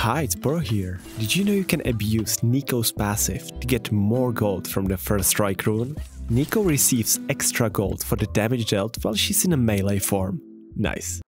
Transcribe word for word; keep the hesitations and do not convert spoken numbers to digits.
Hi, it's Poro here. Did you know you can abuse Neeko's passive to get more gold from the first strike rune? Neeko receives extra gold for the damage dealt while she's in a melee form. Nice.